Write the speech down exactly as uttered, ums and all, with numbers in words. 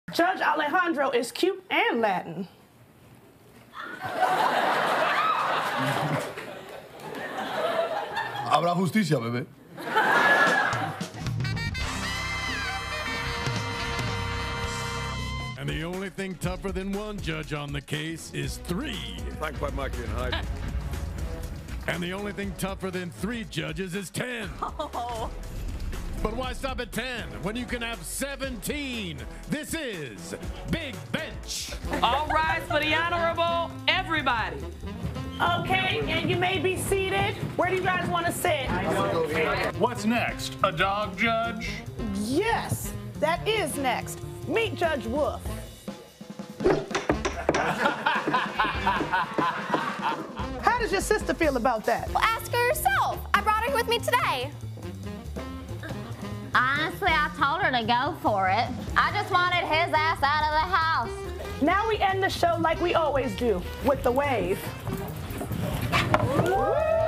Judge Alejandro is cute and Latin. Habrá justicia, bebé. And the only thing tougher than one judge on the case is three. Thank by Mikey and Hyde. And the only thing tougher than three judges is ten. Oh. But why stop at ten when you can have seventeen? This is Big Bench. All rise for the honorable everybody. Okay, and you may be seated. Where do you guys want to sit? What's next? A dog judge? Yes, that is next. Meet Judge Wolf. How does your sister feel about that? Well, ask her herself. I brought her with me today. Honestly, I told her to go for it. I just wanted his ass out of the house. Now we end the show like we always do, with the wave. Woo!